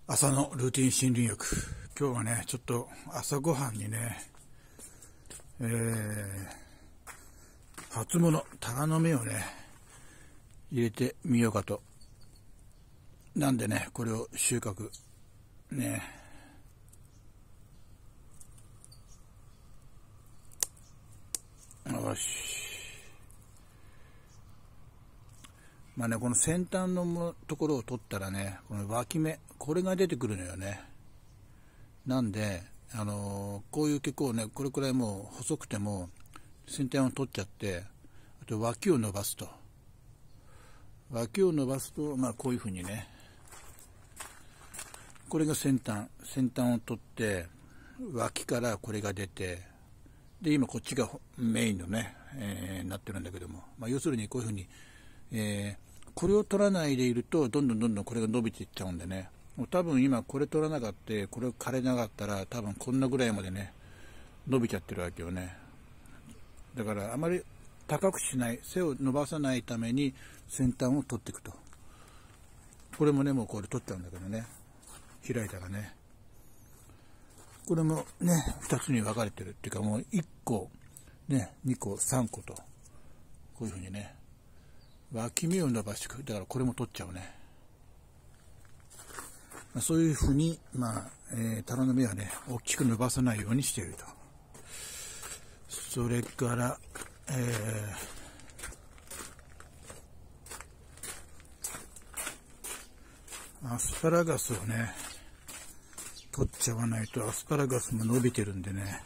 朝のルーティン森林浴。今日はね、ちょっと朝ごはんにね、初物、タラの芽をね、入れてみようかと。なんでね、これを収穫。ね。よし。まあね、この先端のところを取ったらね、この脇芽、これが出てくるのよね。なんで、こういう結構ね、これくらいもう細くても、先端を取っちゃって、あと脇を伸ばすと。脇を伸ばすと、まあこういうふうにね、これが先端を取って、脇からこれが出て、で、今こっちがメインのね、なってるんだけども、まあ要するにこういうふうに、これを取らないでいるとどんどんこれが伸びていっちゃうんでね、もう多分今これ取らなかったこれを枯れなかったら多分こんなぐらいまでね伸びちゃってるわけよね。だからあまり高くしない、背を伸ばさないために先端を取っていくと。これもねもうこれ取っちゃうんだけどね、開いたらね、これもね2つに分かれてるっていうか、もう1個ね2個3個とこういうふうにね脇芽を伸ばしていく。だからこれも取っちゃうね。そういうふうに、まあ、タラの芽はね、大きく伸ばさないようにしていると。それから、アスパラガスをね、取っちゃわないと、アスパラガスも伸びてるんでね。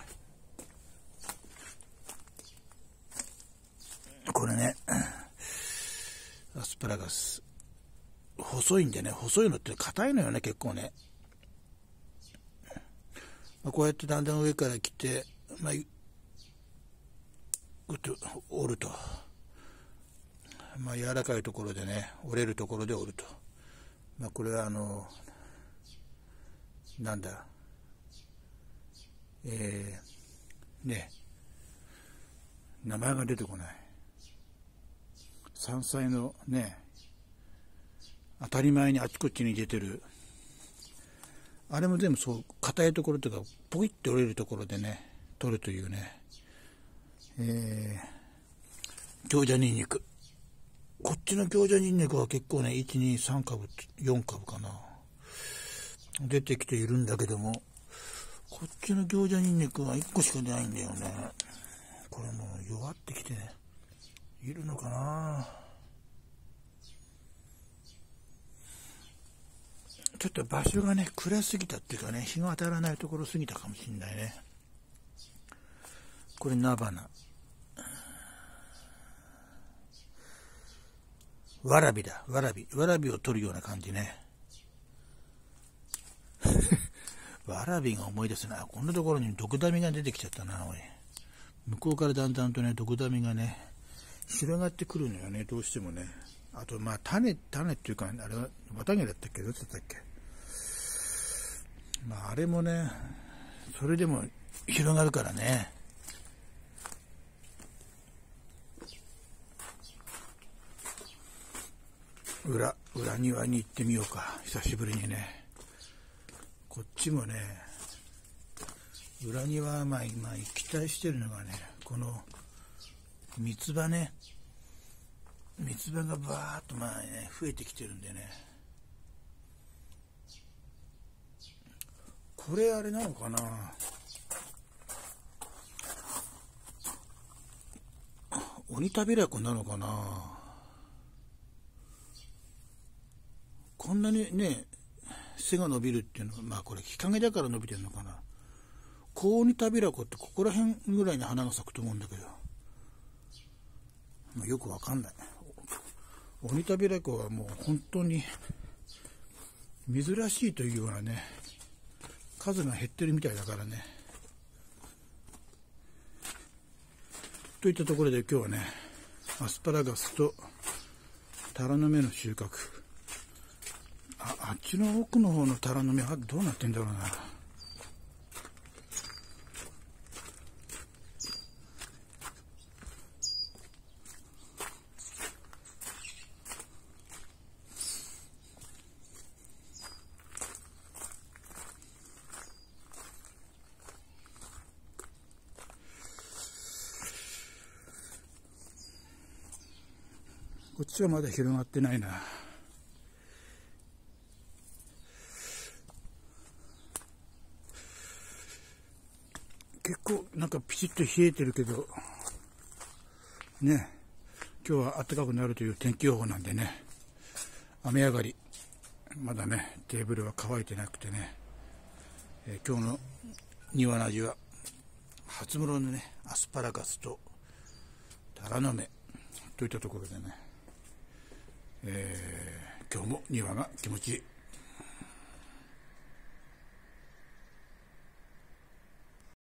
これね、アスパラガス。細いんでね、細いのって硬いのよね、結構ね。まあ、こうやってだんだん上から来て、まあ、折ると。まあ、柔らかいところでね、折れるところで折ると。まあ、これはなんだ、ね、名前が出てこない。山菜のね、当たり前にあちこちに出てる、あれも全部そう、硬いところとか、ポキッと折れるところでね、取るというね、行者ニンニク。こっちの行者ニンニクは結構ね、1、2、3株、4株かな。出てきているんだけども、こっちの行者ニンニクは1個しか出ないんだよね。これもう弱ってきて、いるのかな。ちょっと場所がね、暗すぎたっていうかね、日が当たらないところ過ぎたかもしれないね。これ菜花。わらびだ、わらび。わらびを取るような感じね。わらびが思い出すな。こんなところに毒ダミが出てきちゃったな、おい。向こうからだんだんとね、毒ダミがね、広がってくるのよね、どうしてもね。あと、まあ、種っていうか、あれは、綿毛だったっけ、どっちだったっけ。まあ、あれもね、それでも広がるからね。裏庭に行ってみようか、久しぶりにね。こっちもね、裏庭はまあ今期待してるのがね、この三つ葉ね、三つ葉がバーっとまあね、増えてきてるんでね。これあれなのかな、鬼食べらこなのかな。こんなにね背が伸びるっていうのは、まあこれ日陰だから伸びてるのかな。コウニタビラコってここら辺ぐらいに花が咲くと思うんだけど、まあ、よくわかんない。オニタビラコはもう本当に珍しいというようなね、数が減ってるみたいだからね。といったところで今日はね、アスパラガスとタラの芽の収穫。あっちの奥の方のタラの芽はどうなってんだろうな。 こっちはまだ広がってないな。結構なんかピチッと冷えてるけどね、今日は暖かくなるという天気予報なんでね、雨上がり、まだねテーブルは乾いてなくてね、今日の庭の味は初室のねアスパラガスとタラの芽といったところでね、今日も庭が気持ちいい。